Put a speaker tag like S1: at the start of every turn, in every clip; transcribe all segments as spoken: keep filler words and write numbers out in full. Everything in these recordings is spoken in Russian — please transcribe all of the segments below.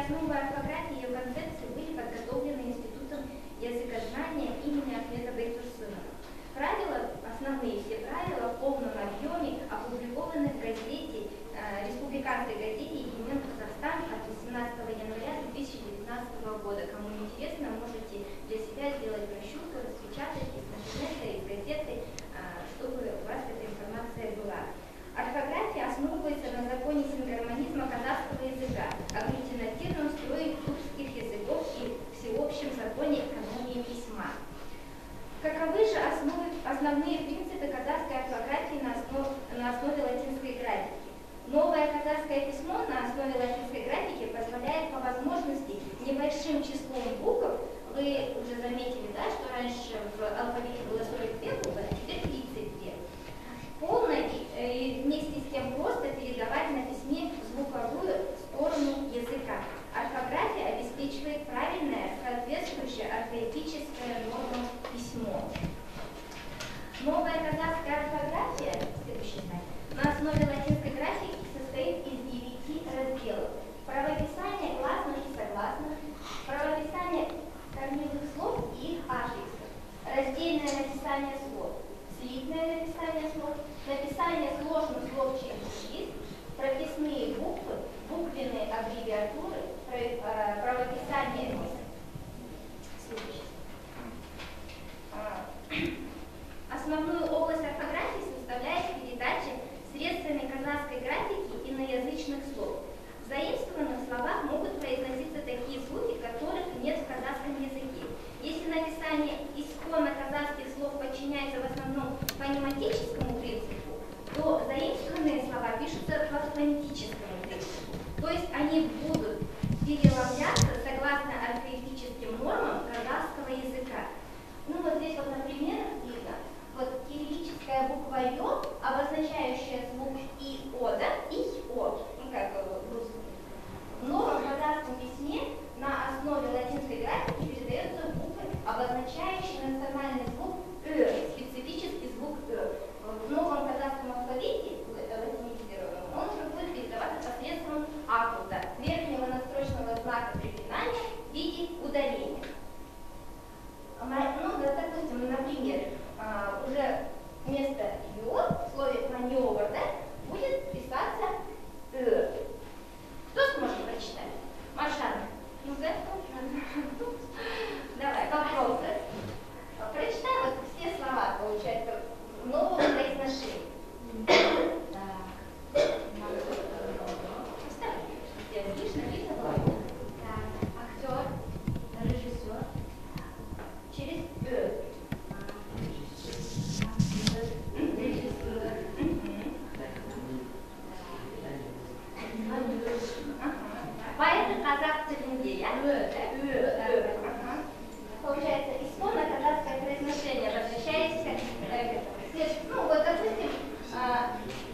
S1: основы орфографии и ее концепции были подготовлены Институтом языкознания имени Ахмеда Байтурсынова. Правила, основные все правила в полном объеме опубликованы в газете, э, республиканской газете «Егемен Казахстан» от восемнадцатого января две тысячи девятнадцатого года. Кому интересно, можете для себя сделать брошюрку, распечатать из интернета, из газеты, э, чтобы у вас эта информация была. Орфография основывается на законе сингармонизма казахского языка, агглютинативном строе тюркских языков и всеобщем законе экономии письма. Каковы же основы, основные принципы казахской орфографии на основе, на основе латинской графики? Новое казахское письмо на основе латинской графики позволяет по возможности небольшим числом букв, вы уже заметили, да, что раньше в алфавите было сорок две буквы, а теперь тридцать две. Полно и вместе с тем просто передавать на письме звуковую сторону языка. Орфография обеспечивает правильное, соответствующее орфоэпическое нормам письмо. Новая казахская орфография, следующий слайд, на основе латинской графики состоит из девяти разделов. Правописание гласных и согласных, правописание корневых слов и их аффиксов, раздельное написание слов, слитное написание слов, написание сложных слов через лист, прописные буквы, буквенные аббревиатуры, правописание. Основную область орфографии составляет передача средствами казахской графики иноязычных слов. В заимствованных словах могут произноситься такие звуки, которых нет в казахском языке. Если написание исконно казахских слов подчиняется в основном фонематическому принципу, то заимствованные слова пишутся по фонетическому принципу. То есть они будут переломляться согласно орфоэпическим нормам казахского языка. Ну вот здесь вот на примерах видно, вот кириллическая буква Ё, обозначающая звук И, О, да, И, О, ну как в русском. В новом казахском письме на основе латинской графики передаются буквы, обозначающие национальный звук Э, специфический звук Э. В новом казахском алфавите, латинизированном, он уже будет передаваться посредством аккуда, верхнего настрочного знака препинания в виде удаления. Ну, да, допустим, например, уже вместо Ё в слове маневр, да, будет писаться Э. Кто сможет прочитать? Маршан, ну-ка, давай, попробуй. Прочитай вот все слова, получается, в новом произношении. Так. Видно, видно было? Так. Актер, режиссер. Через Э. Поэты казах тілінде, я? Э. Получается, исконно казахское произношение обозначается, ну вот, допустим,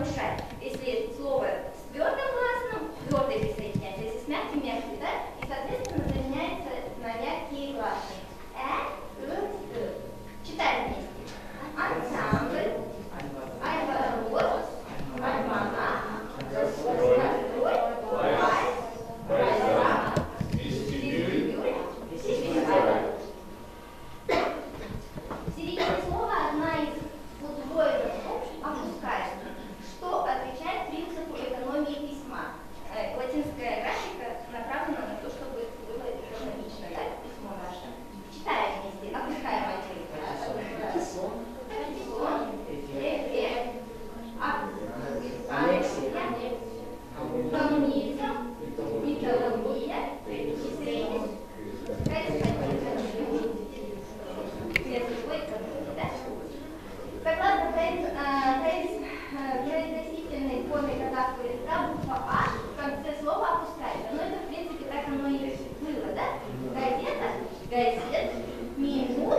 S1: повышать. Если слово с твердым гласным, твердый присоединяется, если с мягким, мягкий, да? И, соответственно, заменяется на мягкие гласные. Э, э, э. Читаем вместе. Ансамбль, альворот, альманах, застрой, вальс, вальса, вестибюль, вестибюль. В середине слова одна из удвоенных букв опускается, что отвечает принципу экономии письма. Э, латинская графика направлена на то, чтобы было экономично, да, письмо наше. Читаем вместе, опускаем один. Антисон, эффект, алексия, коммунизм, металлургия, средний. Согласно произносительной форме казахского языка, буква А в конце слова опускается. Но это, в принципе, так оно и было, да? Газета, газет, минут,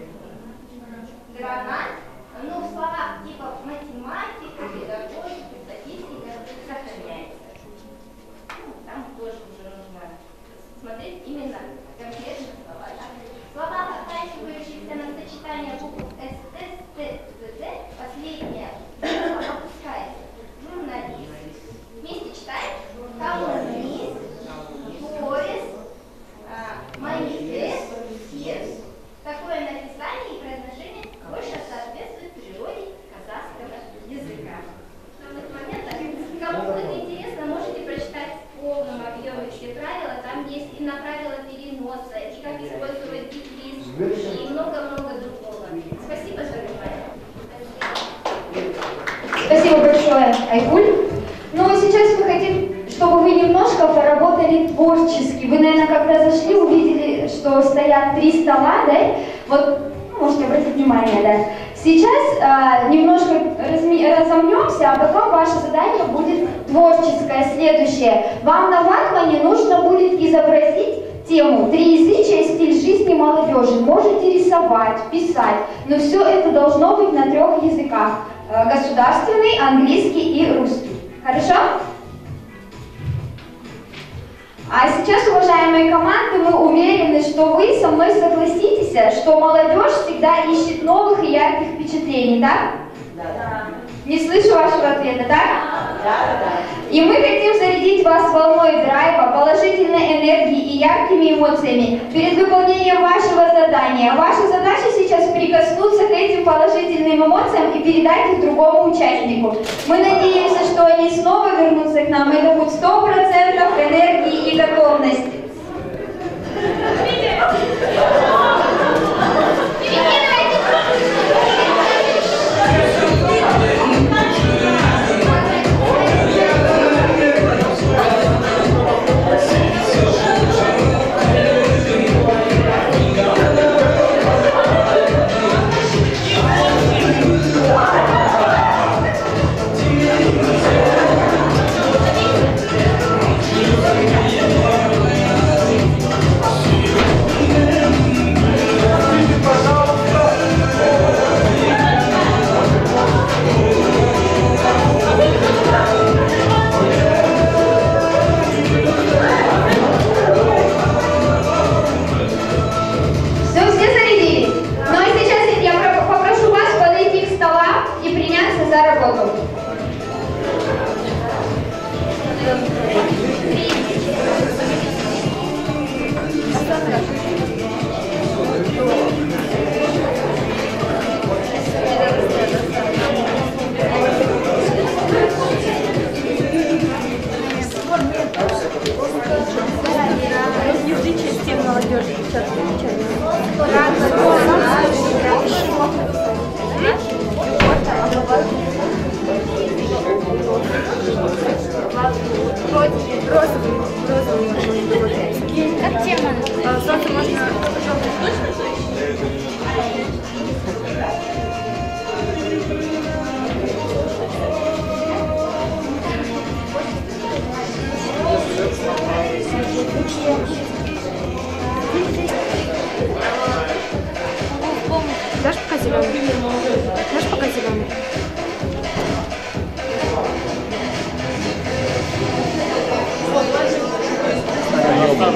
S1: гранат. Ну, в словах типа математика, педагогика, статистика сохраняется. Ну, там тоже уже нужно смотреть именно конкретные слова. Да? Слова, оканчивающиеся на сочетание букв С, Т, Т, Т, Т, последняя опускается. Журналист. Вместе читаем. Коммунист, повесть, манифест, текст. Такое написание и произношение больше соответствует природе казахского языка. На этот момент, кому будет интересно, можете прочитать в полном объеме все правила. Там есть и на правила переноса, и как использовать дефис, и много-много другого. Спасибо за внимание.
S2: Спасибо большое, Айгуль. Ну, сейчас мы хотим, чтобы вы немножко поработали творчески. Вы, наверное, когда зашли, увидели, что стоят три стола, да? Вот, ну, можете обратить внимание, да? Сейчас а, немножко разомнемся, а потом ваше задание будет творческое, следующее. Вам на ватмане нужно будет изобразить тему «Триязычие. Стиль жизни молодежи». Можете рисовать, писать, но все это должно быть на трех языках. Государственный, английский и русский. Хорошо? А сейчас, уважаемые команды, мы уверены, что вы со мной согласитесь, что молодежь всегда ищет новых и ярких впечатлений, да? Да. Не слышу вашего ответа, да? Да, да. И мы хотим зарядить вас волной драйва, положительной энергией и яркими эмоциями перед выполнением вашего задания. Ваша задача сейчас прикоснуться к этим положительным эмоциям и передать их другому участнику. Мы надеемся, что они снова вернутся к нам, и это будет сто процентов энергии и готовности.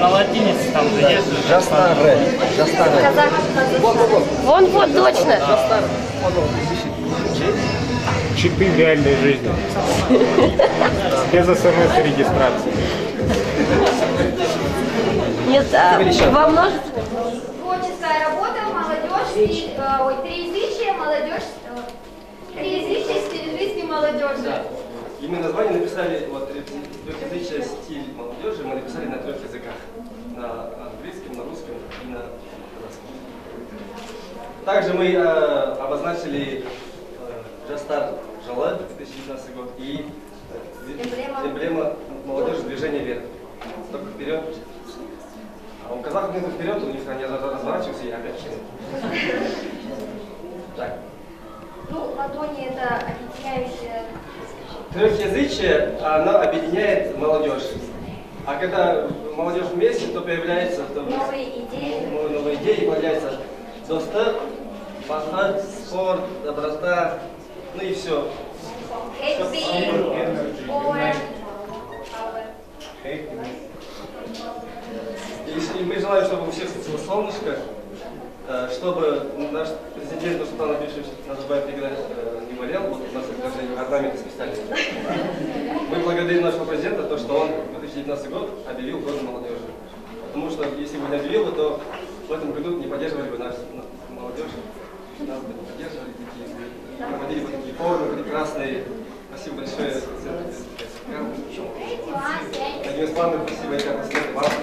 S3: на латинице там же есть.
S4: Жастары. Жастары.
S5: Вон, вот, точно.
S6: Читы в реальной жизни. Без смс-регистрации.
S5: Нет, а во множестве.
S2: Творческая работа, молодежь, стиль, э, ой, триязычие, молодежь, э, триязычие, стиль жизни молодежи.
S4: Да. И мы название написали, вот, трехязычие, стиль молодежи, мы написали на трех языках. На английском, на русском и на казахском. Также мы э, обозначили э, Жастар Жала две тысячи девятнадцатый год и э, эмблема. эмблема молодежи движения вверх. Только вперед. А у казахов нет вперед, у них они разворачиваются и опять вперед. Так.
S2: Ну, ладони это объединяющая.
S4: Трехязычие, оно объединяет молодежь. А когда молодежь вместе, то появляются то,
S2: Новые идеи.
S4: Новые идеи появляются. Доступ, пахат, спорт, доброта, ну и все. И мы желаем, чтобы у всех светило солнышко, чтобы наш президент Нурсултан Абишевич Назарбаев никогда не болел. Вот у нас орнаменты специальные. Мы благодарим нашего президента, то, что он в две тысячи девятнадцатый год объявил годом молодежи. Потому что если бы не объявил, то в этом году не поддерживали бы нашу молодежь. Нас бы не поддерживали, такие, проводили бы такие форумы прекрасные. Спасибо большое. Один из планов, спасибо, я как вам.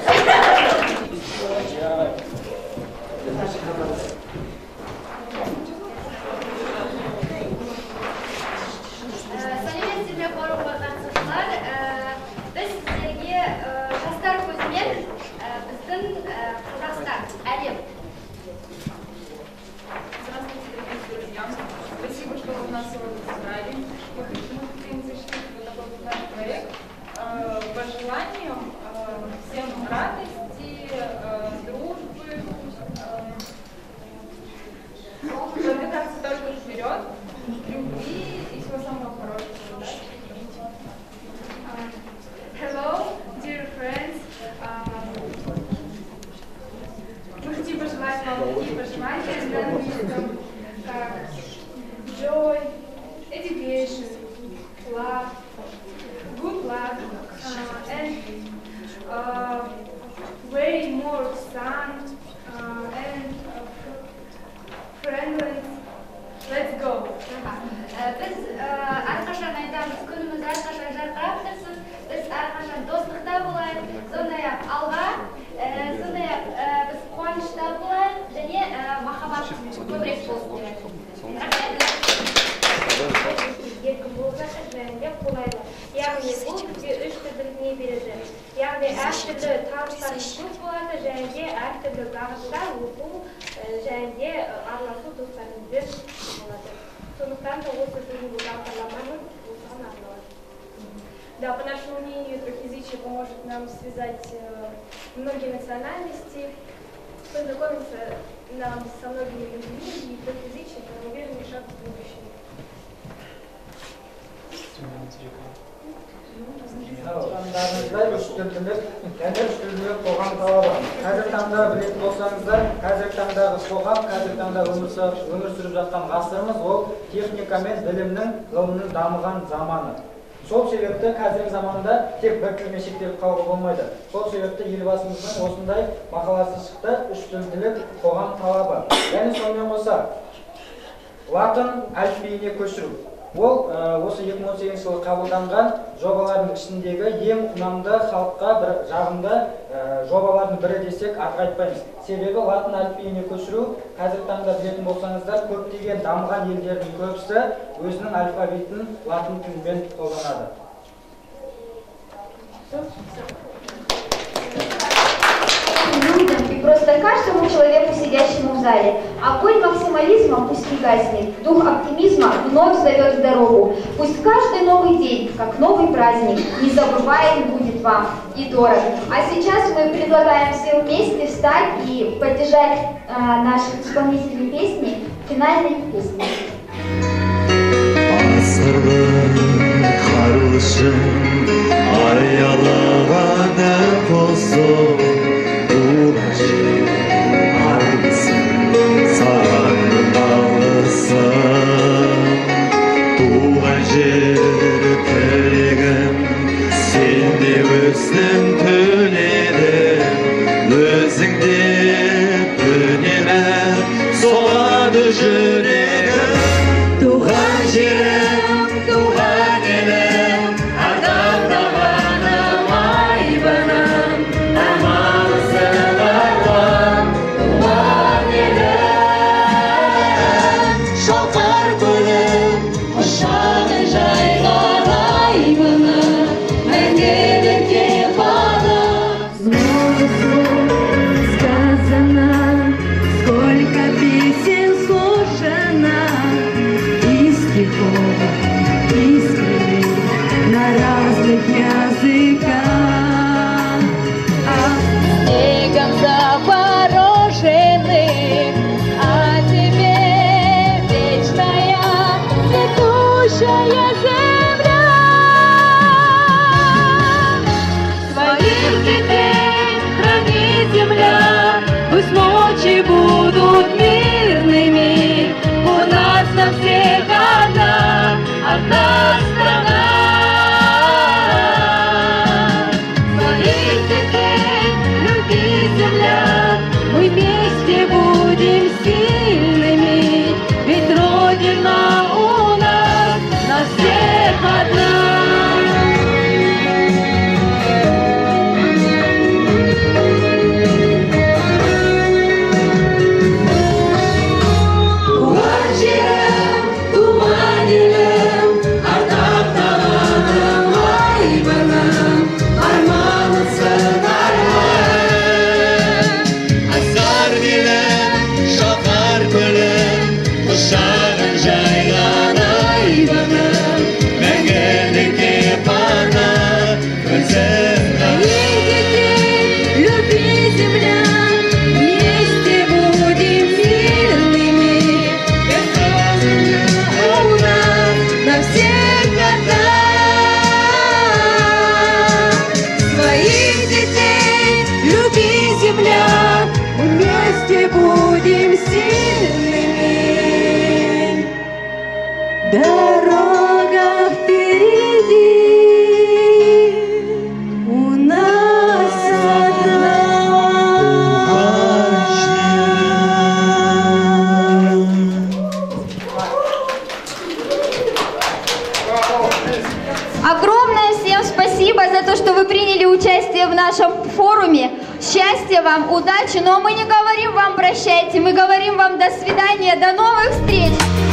S2: Сәлеметсіздер форумға қатысушылар. Біз сіздерге Жастар көзімен біздің Қазақстан, әлем.
S7: Здравствуйте, дорогие друзья. Спасибо, что вы нас сегодня собрали. Мы хотим защитить вот такой вот наш проект. По желаниям всем радости, дружбы, продвигаться только вперед, любви и всего самого хорошего.
S8: Hello, dear friends. Мы хотим пожелать вам такие пожелания на английском, как joy, education, love, good luck, uh, and uh, way more sun uh, and uh, friendliness. Let's go.
S2: Біз әрқашан айтамыз, күніміз әрқашан жарқырап тұрсын, біз әрқашан достықта болайық, сондай-ақ алға, сондай-ақ біз қуанышта болайық, және махаббат көбірек болсын керек.
S1: Еркін болып жатыр және қолайлы. Яғни бұл бізге үш түрлілігіне береді. Яғни әртүрлі таныстарымыз көп болады және әртүрлі бағытта оқу және араласу достарымызбен болады. Сондықтан да осы бүгінгі бағдарламаның осыған арналады.
S7: Да, по нашему мнению, трехязычие поможет нам связать э, многие национальности, познакомиться нам со многими людьми, и трехязычие — это уверенный шаг в будущее.
S9: Қазақстандарыңызда үш тілділік, және үш тілділік қоғам талабы. Қазіргі таңда білетін болсаңыздар, қазіргі таңдағы қоғам, қазіргі таңда өмір сүріп жатқан ғасырымыз ол техника мен білімнің, ғылымның дамыған заманы. Сол себепті қазіргі заманда тек бір тілмен шектеліп қалуға болмайды. Сол себепті елбасымыздың осындай мақаласы шықты, үш тілділік қоғам талабы. Және сонымен қоса латын әліпбиіне көшіру. Ол осы екі мың он сегізінші жылы қабылданған жобалардың ішіндегі ең ұнамды, халыққа бір жағымды жобалардың бірі десек артық айтпаймыз. Себебі латын әліпбиіне көшіру, қазіргі таңда білетін болсаңыздар, көптеген дамыған елдердің көбісі өзінің алфавитін латын тілімен қолданады.
S2: Людям и просто каждому человеку, сидящему в зале. Огонь максимализма пусть не гаснет, дух оптимизма вновь зовет в дорогу. Пусть каждый новый день, как новый праздник, незабываем будет вам и дорог. А сейчас мы предлагаем все вместе встать и поддержать э, наших исполнителей песни финальной песни.
S10: Karışım ayalağına pozum
S2: участие в нашем форуме. Счастья вам, удачи, но мы не говорим вам прощайте, мы говорим вам до свидания, до новых встреч.